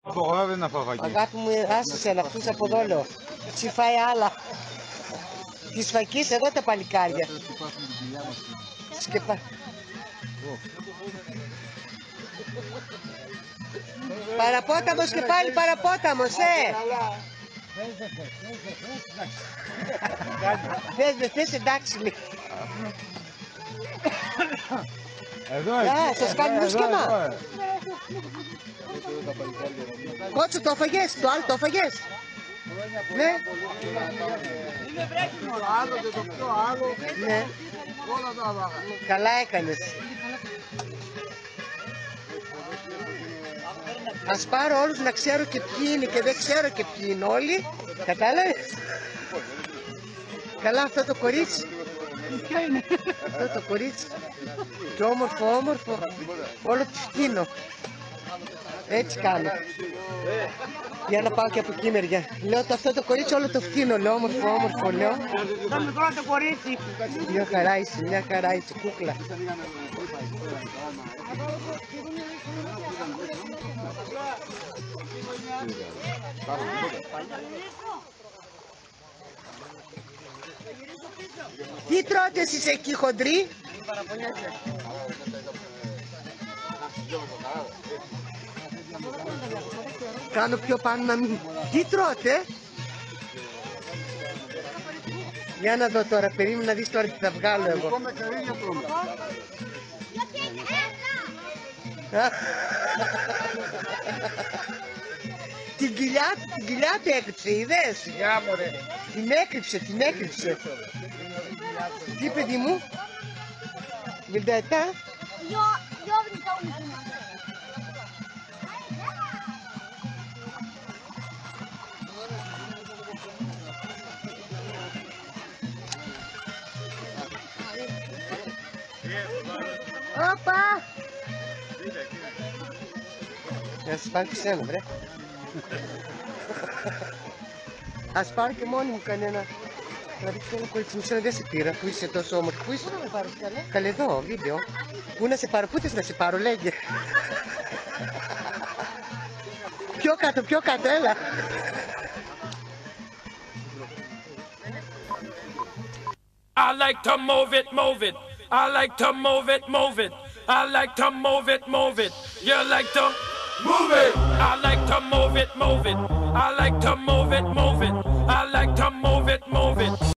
Απογορεύει ένα φαβάκι. Αγάπη μου, άσε να αυτούς από εδώ λέω. Τσι φάει άλλα. Της φακής εδώ τα παλικάρια. Σκεπά. Παραπόταμος και πάλι παραπόταμος, Θες δεν θες, εντάξει λέει. Σας κάνει μουσκεμα. Κότσο, το έφαγες, το άλλο το έφαγες. Ναι. Είναι βρέχιμο. Το άλλο και το πιο άλλο. Ναι. Όλα τα βάγα. Καλά έκανες. Ας πάρω όλους να ξέρω και ποιοι είναι και δεν ξέρω και ποιοι είναι όλοι. Κατάλαβες. Καλά αυτό το κορίτσι. Ποιο είναι? Αυτό το κορίτσι. Και όμορφο. Όλο το φτύνω. Έτσι κάνω. Για να πάω και από εκεί μεριά. Λέω αυτό το κορίτσι όλο το φτύνω. Λέω όμορφο λέω. Το μικρό το κορίτσι. Μια χαρά είσαι κούκλα. Τι τρώτε εσείς εκεί χοντροί? Κάνω πιο πάνω να μην... Τι τρώτε? Για να δω τώρα, περίμενα να δεις τώρα τι θα βγάλω εγώ. Την κοιλιά του έκρυψε, είδες? Την έκρυψε. Τι παιδί μου? Βιλτέτα? Όπα! Να σας πάρω και σένα, βρε. Ας πάρω και μόνη μου κανένα. Να δείξω ένα κορίτσι μου, σένα δεν σε πήρα, που είσαι τόσο όμορφη. Πού είσαι? Πού να με πάρεις καλά? Καλέ εδώ, βίντεο. Πού να σε πάρω, πού θες να σε πάρω, λέγε. Πιο κάτω, έλα. I like to move it. I like to move it. I like to move it. You like to move it. I like to move it. I like to move it. I like to move it.